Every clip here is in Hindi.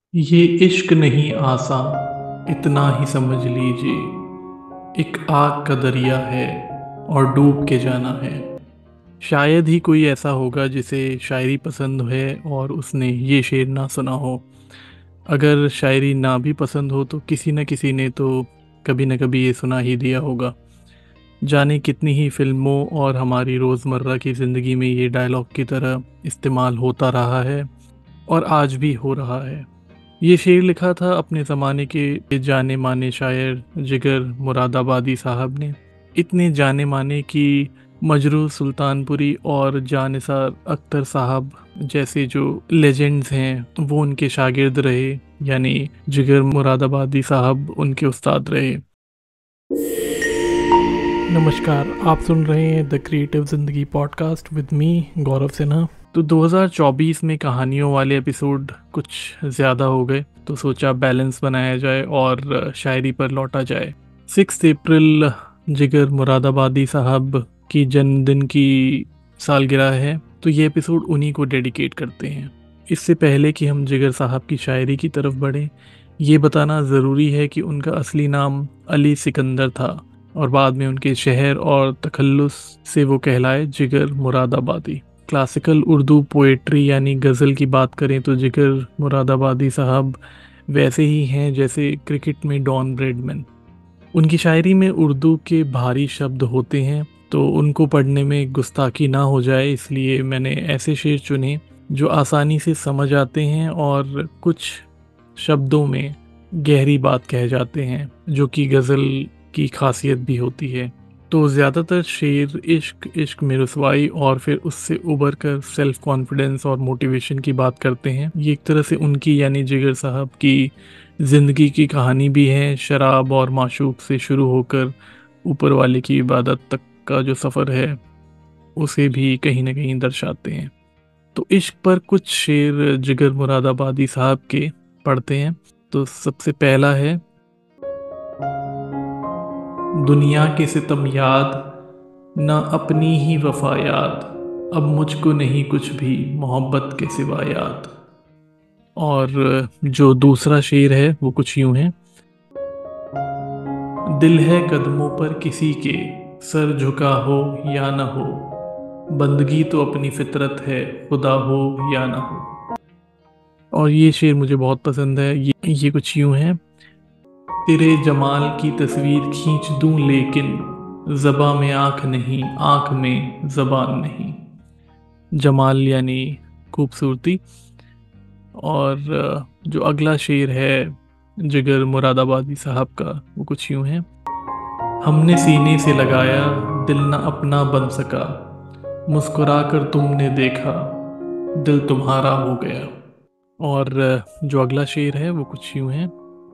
ये इश्क नहीं आसान, इतना ही समझ लीजिए। एक आग का दरिया है और डूब के जाना है। शायद ही कोई ऐसा होगा जिसे शायरी पसंद है और उसने ये शेर ना सुना हो। अगर शायरी ना भी पसंद हो तो किसी न किसी ने तो कभी न कभी ये सुना ही दिया होगा। जाने कितनी ही फिल्मों और हमारी रोज़मर्रा की ज़िंदगी में ये डायलॉग की तरह इस्तेमाल होता रहा है और आज भी हो रहा है। ये शेर लिखा था अपने ज़माने के जाने माने शायर जिगर मुरादाबादी साहब ने। इतने जाने माने कि मजरू सुल्तानपुरी और जानिसार अख्तर साहब जैसे जो लेजेंड्स हैं वो उनके शागिर्द रहे, यानी जिगर मुरादाबादी साहब उनके उस्ताद रहे। नमस्कार, आप सुन रहे हैं the creative Zindagi podcast with me Gaurav Sinha. तो 2024 में कहानियों वाले एपिसोड कुछ ज़्यादा हो गए, तो सोचा बैलेंस बनाया जाए और शायरी पर लौटा जाए। 6 अप्रैल जिगर मुरादाबादी साहब की जन्मदिन की सालगिरह है, तो ये एपिसोड उन्हीं को डेडिकेट करते हैं। इससे पहले कि हम जिगर साहब की शायरी की तरफ बढ़ें, ये बताना ज़रूरी है कि उनका असली नाम अली सिकंदर था और बाद में उनके शहर और तखल्लुस से वो कहलाए जिगर मुरादाबादी। क्लासिकल उर्दू पोएट्री यानी गज़ल की बात करें तो जिगर मुरादाबादी साहब वैसे ही हैं जैसे क्रिकेट में डॉन ब्रेडमैन। उनकी शायरी में उर्दू के भारी शब्द होते हैं, तो उनको पढ़ने में गुस्ताखी ना हो जाए इसलिए मैंने ऐसे शेर चुने जो आसानी से समझ आते हैं और कुछ शब्दों में गहरी बात कह जाते हैं, जो कि गज़ल की खासियत भी होती है। तो ज़्यादातर शेर इश्क, इश्क में रुसवाई और फिर उससे उबर कर सेल्फ कॉन्फिडेंस और मोटिवेशन की बात करते हैं। ये एक तरह से उनकी यानी जिगर साहब की ज़िंदगी की कहानी भी है। शराब और माशूक से शुरू होकर ऊपर वाले की इबादत तक का जो सफ़र है उसे भी कहीं ना कहीं दर्शाते हैं। तो इश्क पर कुछ शेर जिगर मुरादाबादी साहब के पढ़ते हैं। तो सबसे पहला है, दुनिया के सितम याद, ना अपनी ही वफा याद, अब मुझको नहीं कुछ भी मोहब्बत के सिवा याद। और जो दूसरा शेर है वो कुछ यूं है, दिल है कदमों पर किसी के, सर झुका हो या न हो, बंदगी तो अपनी फितरत है, खुदा हो या न हो। और ये शेर मुझे बहुत पसंद है। ये कुछ यूं है, तेरे जमाल की तस्वीर खींच दूं लेकिन ज़बां में आँख नहीं, आँख में ज़बान नहीं। जमाल यानी खूबसूरती। और जो अगला शेर है जिगर मुरादाबादी साहब का वो कुछ यूं है, हमने सीने से लगाया, दिल न अपना बन सका, मुस्कुरा कर तुमने देखा, दिल तुम्हारा हो गया। और जो अगला शेर है वो कुछ यूं है,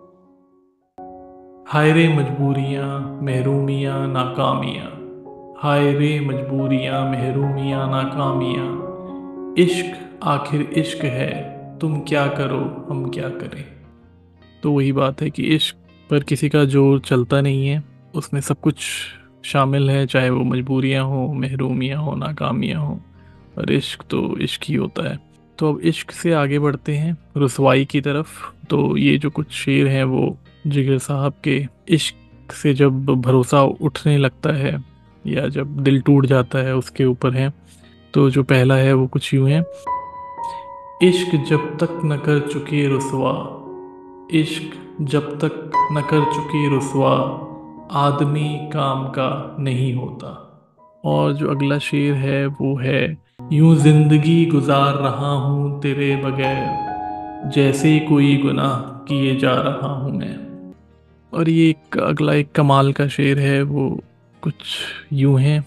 हाय रे मजबूरियाँ, महरूमियाँ, नाकामियाँ, हाय रे मजबूरियाँ, महरूमियाँ, नाकामियाँ, इश्क आखिर इश्क है, तुम क्या करो हम क्या करें। तो वही बात है कि इश्क पर किसी का जोर चलता नहीं है, उसमें सब कुछ शामिल है, चाहे वो मजबूरियाँ हो, महरूमियाँ हो, नाकामियाँ हो, और इश्क तो इश्क ही होता है। तो अब इश्क से आगे बढ़ते हैं रुसवाई की तरफ। तो ये जो कुछ शेर हैं वो जिगर साहब के इश्क से जब भरोसा उठने लगता है या जब दिल टूट जाता है उसके ऊपर है। तो जो पहला है वो कुछ यूं है, इश्क जब तक न कर चुके रुसवा, इश्क जब तक न कर चुके रुसवा, आदमी काम का नहीं होता। और जो अगला शेर है वो है, यूं जिंदगी गुजार रहा हूँ तेरे बगैर, जैसे कोई गुनाह किए जा रहा हूँ मैं। और ये एक अगला एक कमाल का शेर है, वो कुछ यूं है,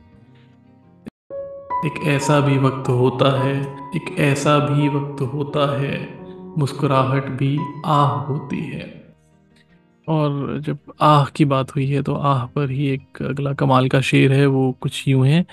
एक ऐसा भी वक्त होता है, एक ऐसा भी वक्त होता है, मुस्कुराहट भी आह होती है। और जब आह की बात हुई है तो आह पर ही एक अगला कमाल का शेर है, वो कुछ यूं है,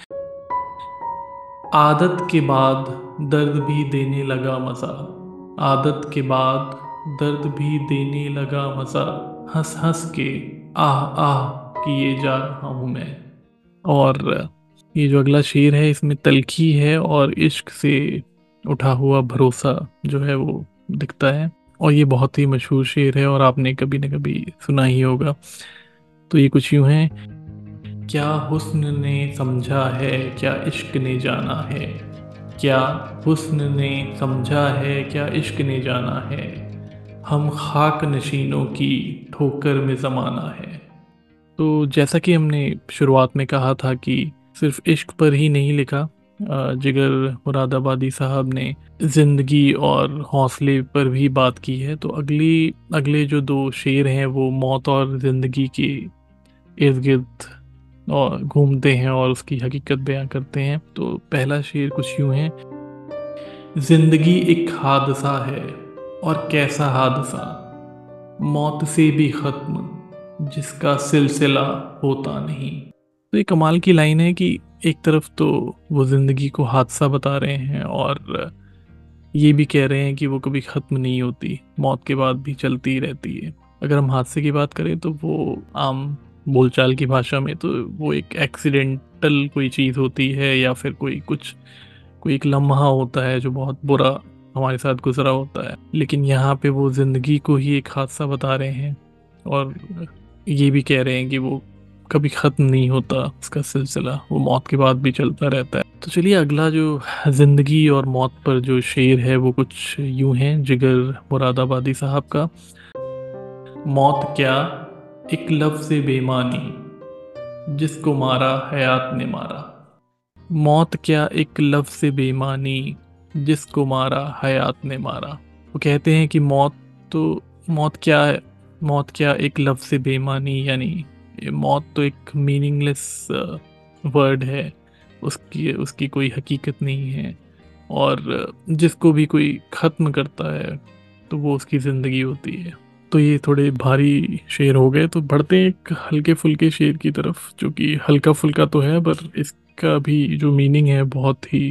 आदत के बाद दर्द भी देने लगा मज़ा, आदत के बाद दर्द भी देने लगा मज़ा, हंस हंस के आह आह किए जा रहा हूँ मैं। और ये जो अगला शेर है इसमें तल्खी है और इश्क से उठा हुआ भरोसा जो है वो दिखता है। और ये बहुत ही मशहूर शेर है और आपने कभी न कभी सुना ही होगा। तो ये कुछ यूं है। क्या हुस्न ने समझा है, क्या इश्क ने जाना है। क्या हुस्न ने समझा है, क्या इश्क ने जाना है। हम खाक नशीनों की ठोकर में ज़माना है। तो जैसा कि हमने शुरुआत में कहा था कि सिर्फ इश्क पर ही नहीं लिखा, जिगर मुरादाबादी साहब ने जिंदगी और हौसले पर भी बात की है। तो अगले जो दो शेर हैं वो मौत और जिंदगी के इर्द गिर्द और घूमते हैं और उसकी हकीकत बयां करते हैं। तो पहला शेर कुछ यूं है। जिंदगी एक हादसा है, और कैसा हादसा, मौत से भी खत्म, जिसका सिलसिला होता नहीं। तो ये कमाल की लाइन है कि एक तरफ तो वो जिंदगी को हादसा बता रहे हैं और ये भी कह रहे हैं कि वो कभी खत्म नहीं होती, मौत के बाद भी चलती ही रहती है। अगर हम हादसे की बात करें तो वो आम बोलचाल की भाषा में तो वो एक एक्सीडेंटल कोई चीज़ होती है, या फिर कोई एक लम्हा होता है जो बहुत बुरा हमारे साथ गुजरा होता है। लेकिन यहाँ पे वो जिंदगी को ही एक हादसा बता रहे हैं और ये भी कह रहे हैं कि वो कभी खत्म नहीं होता, उसका सिलसिला वो मौत के बाद भी चलता रहता है। तो चलिए अगला जो जिंदगी और मौत पर जो शेर है वो कुछ यूं है जिगर मुरादाबादी साहब का। मौत क्या एक लफ्ज़ बेमानी, जिसको मारा हयात ने मारा। मौत क्या एक लफ्ज़ बेमानी, जिसको मारा हयात ने मारा। वो कहते हैं कि तो मौत क्या है। मौत क्या एक लफ्ज़ बेमानी, यानी ये मौत तो एक मीनिंगलेस वर्ड है, उसकी उसकी कोई हकीकत नहीं है। और जिसको भी कोई ख़त्म करता है तो वो उसकी ज़िंदगी होती है। तो ये थोड़े भारी शेर हो गए, तो बढ़ते हैं एक हल्के फुल्के शेर की तरफ, जो कि हल्का फुल्का तो है पर इसका भी जो मीनिंग है बहुत ही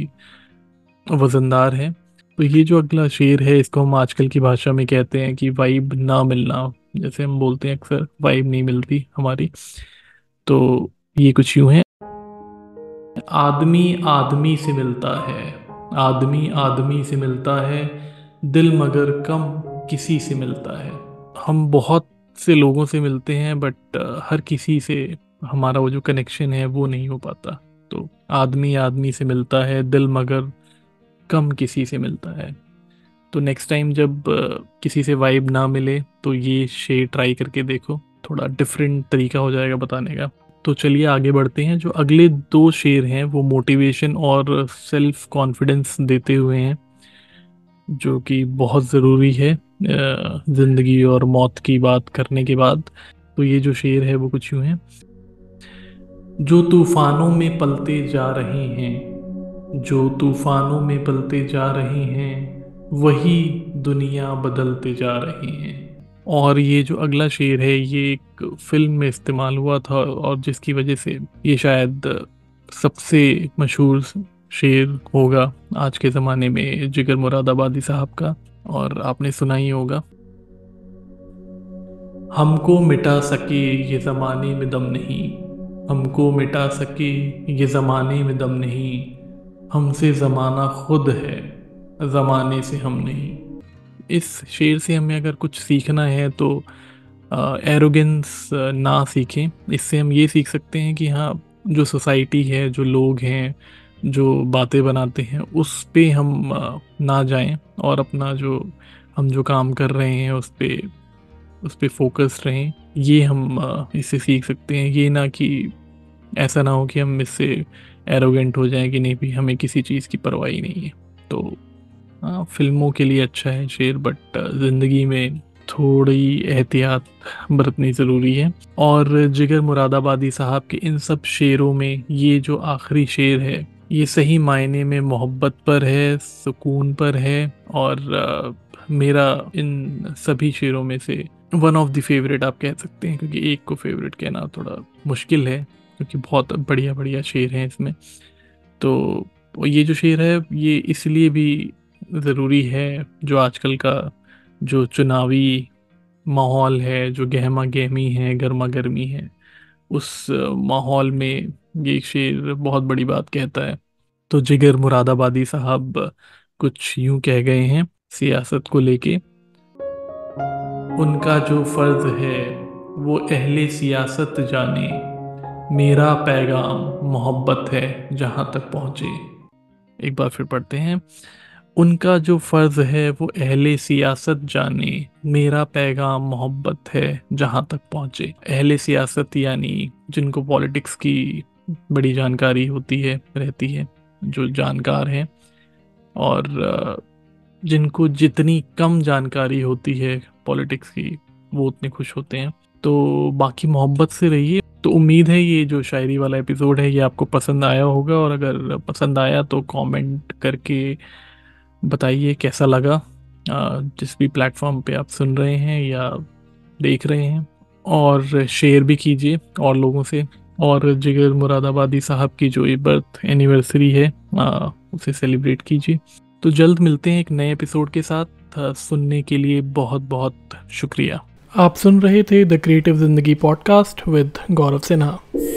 वजनदार है। तो ये जो अगला शेर है इसको हम आजकल की भाषा में कहते हैं कि वाइब ना मिलना। जैसे हम बोलते हैं अक्सर वाइब नहीं मिलती हमारी। तो ये कुछ यूं है। आदमी आदमी से मिलता है, आदमी आदमी से मिलता है, दिल मगर कम किसी से मिलता है। हम बहुत से लोगों से मिलते हैं बट हर किसी से हमारा वो जो कनेक्शन है वो नहीं हो पाता। तो आदमी आदमी से मिलता है, दिल मगर कम किसी से मिलता है। तो नेक्स्ट टाइम जब किसी से वाइब ना मिले तो ये शेर ट्राई करके देखो, थोड़ा डिफरेंट तरीका हो जाएगा बताने का। तो चलिए आगे बढ़ते हैं। जो अगले दो शेर हैं वो मोटिवेशन और सेल्फ कॉन्फिडेंस देते हुए हैं, जो कि बहुत ज़रूरी है ज़िंदगी और मौत की बात करने के बाद। तो ये जो शेर है वो कुछ यूं है। जो तूफानों में पलते जा रहे हैं, जो तूफानों में पलते जा रहे हैं, वही दुनिया बदलते जा रहे हैं। और ये जो अगला शेर है ये एक फिल्म में इस्तेमाल हुआ था और जिसकी वजह से ये शायद सबसे मशहूर शेर होगा आज के ज़माने में, जिगर मुरादाबादी साहब का। और आपने सुना ही होगा। हमको मिटा सके ये ज़माने में दम नहीं, हमको मिटा सके ये ज़माने में दम नहीं, हमसे ज़माना खुद है, ज़माने से हम नहीं। इस शेर से हमें अगर कुछ सीखना है तो एरोगेंस ना सीखें। इससे हम ये सीख सकते हैं कि हाँ, जो सोसाइटी है, जो लोग हैं, जो बातें बनाते हैं उस पे हम ना जाएं और अपना हम जो काम कर रहे हैं उस पे फोकस रहें। ये हम इससे सीख सकते हैं। ये ना कि ऐसा ना हो कि हम इससे एरोगेंट हो जाएं कि नहीं भी हमें किसी चीज़ की परवाह ही नहीं है। तो हाँ, फिल्मों के लिए अच्छा है शेर बट ज़िंदगी में थोड़ी एहतियात बरतनी ज़रूरी है। और जिगर मुरादाबादी साहब के इन सब शेरों में ये जो आखिरी शेर है ये सही मायने में मोहब्बत पर है, सुकून पर है। और मेरा इन सभी शेरों में से वन ऑफ द फेवरेट आप कह सकते हैं, क्योंकि एक को फेवरेट कहना थोड़ा मुश्किल है क्योंकि बहुत बढ़िया बढ़िया शेर हैं इसमें। तो ये जो शेर है ये इसलिए भी ज़रूरी है, जो आजकल का जो चुनावी माहौल है, जो गहमा गहमी है, गर्मा गर्मी है, उस माहौल में ये शेर बहुत बड़ी बात कहता है। तो जिगर मुरादाबादी साहब कुछ यूं कह गए हैं सियासत को लेके। उनका जो फ़र्ज़ है वो अहले सियासत जाने, मेरा पैगाम मोहब्बत है जहाँ तक पहुँचे। एक बार फिर पढ़ते हैं। उनका जो फ़र्ज़ है वो अहले सियासत जाने, मेरा पैगाम मोहब्बत है जहाँ तक पहुँचे। अहले सियासत यानी जिनको पॉलिटिक्स की बड़ी जानकारी होती है रहती है, जो जानकार हैं, और जिनको जितनी कम जानकारी होती है पॉलिटिक्स की वो उतने खुश होते हैं। तो बाकी मोहब्बत से रहिए। तो उम्मीद है ये जो शायरी वाला एपिसोड है ये आपको पसंद आया होगा, और अगर पसंद आया तो कमेंट करके बताइए कैसा लगा। जिस भी प्लेटफॉर्म पे आप सुन रहे हैं या देख रहे हैं, और शेयर भी कीजिए और लोगों से। और जिगर मुरादाबादी साहब की जो ये बर्थ एनिवर्सरी है उसे सेलिब्रेट कीजिए। तो जल्द मिलते हैं एक नए एपिसोड के साथ। सुनने के लिए बहुत बहुत शुक्रिया। आप सुन रहे थे the creative Zindagi podcast with Gaurav Sinha.